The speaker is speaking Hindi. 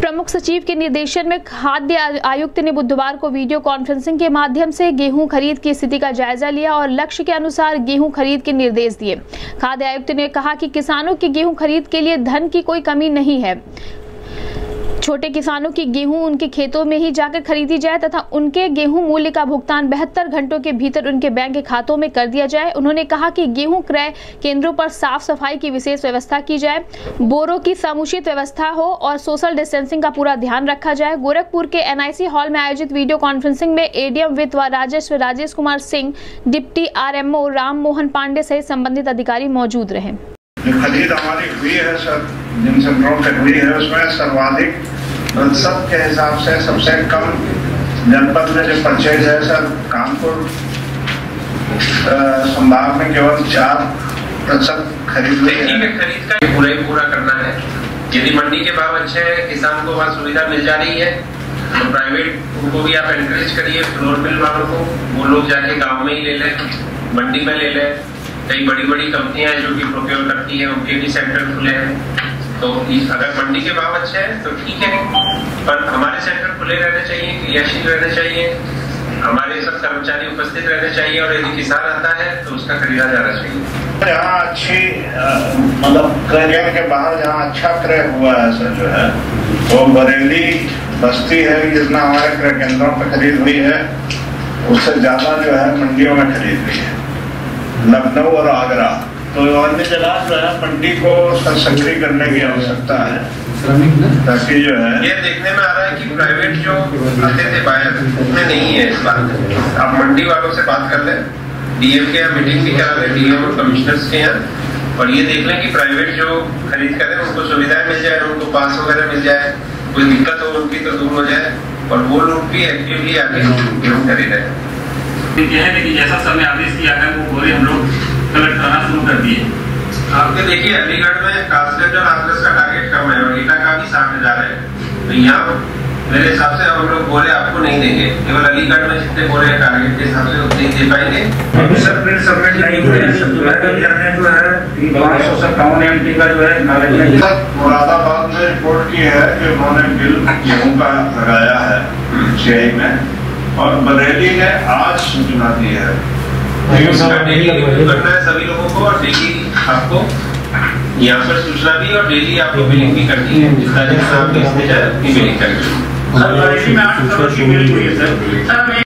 प्रमुख सचिव के निर्देशन में खाद्य आयुक्त ने बुधवार को वीडियो कॉन्फ्रेंसिंग के माध्यम से गेहूं खरीद की स्थिति का जायजा लिया और लक्ष्य के अनुसार गेहूं खरीद के निर्देश दिए। खाद्य आयुक्त ने कहा कि किसानों की गेहूं खरीद के लिए धन की कोई कमी नहीं है। छोटे किसानों की गेहूं उनके खेतों में ही जाकर खरीदी जाए तथा उनके गेहूं मूल्य का भुगतान 72 घंटों के भीतर उनके बैंक के खातों में कर दिया जाए। उन्होंने कहा कि गेहूं क्रय केंद्रों पर साफ सफाई की विशेष व्यवस्था की जाए, बोरों की समुचित व्यवस्था हो और सोशल डिस्टेंसिंग का पूरा ध्यान रखा जाए। गोरखपुर के NIC हॉल में आयोजित वीडियो कॉन्फ्रेंसिंग में ADM वित्त व राजस्व राजेश कुमार सिंह, डिप्टी RMO राम मोहन पांडे सहित संबंधित अधिकारी मौजूद रहे। खरीद हमारी हुई है सर, जिन सेंटरों पे हुई है उसमें सर्वाधिक प्रतिशत के हिसाब से सबसे कम जनपद में जो परचेज है सर, कानपुर संभाग में केवल 4% खरीद हुई है। खरीद का पूरा करना है। यदि मंडी के भाव अच्छे हैं, किसान को वहाँ सुविधा मिल जा रही है, तो प्राइवेट उनको भी आप एनकरेज करिए, फ्लोर मिल वालों को, वो लोग जाके गाँव में ही ले लें, मंडी में ले लें। कई बड़ी बड़ी कंपनियां जो कि प्रोक्योर करती है उनके भी सेंटर खुले हैं। तो अगर मंडी के भाव अच्छे हैं तो ठीक है, पर हमारे सेंटर खुले रहने चाहिए, क्रियाशील रहने चाहिए, हमारे सब कर्मचारी उपस्थित रहने चाहिए और यदि किसान आता है तो उसका खरीदा जाना चाहिए। जहाँ अच्छी मतलब क्रय के बाहर जहाँ अच्छा क्रय हुआ है सर जो है वो बरेली बस्ती है, जितना हमारे क्रय केंद्रों पर खरीद हुई है उससे ज्यादा जो है मंडियों में खरीद हुई है, लखनऊ और आगरा। तो अन्य जगह जो है मंडी को सक्रिय करने की आवश्यकता है, ताकि जो है ये देखने में आ रहा है कि प्राइवेट जो आते थे बायर उनमें नहीं है इस बात। आप मंडी वालों से बात कर लें, DM के यहाँ मीटिंग भी करा लें, DM और कमिश्नर्स के यहाँ, और ये देख लें कि प्राइवेट जो खरीद करें उनको सुविधाएं मिल जाए, उनको पास वगैरह मिल जाए, कोई दिक्कत हो उनकी तो दूर हो जाए और वो लोग भी एक्टिवली आके गेहूँ खरीदें। यह है कि जैसा समय आदेश किया है वो बोरे हम लोग कलेक्ट करना शुरू कर दिए। आपके देखिए अलीगढ़ में कास्केट और आसपास का टारगेट कम है और ईटा का भी 60,000 है, तो यहाँ मेरे हिसाब से हम लोग बोरे आपको नहीं देंगे, केवल अलीगढ़ में जितने बोरे टारगेट के हिसाब से उतने दे पाएंगे। मुरादाबाद में रिपोर्ट की है कि उन्होंने बिल गेहूं का लगाया है CI में, और बरेली ने आज सूचना दी है। डेली करना है सभी लोगों को और डेली आपको यहाँ पर सूचना भी और डेली आपको बिलिंग भी करनी है, जितना जितना आपको इसमें जाए उतनी बिलिंग करनी है।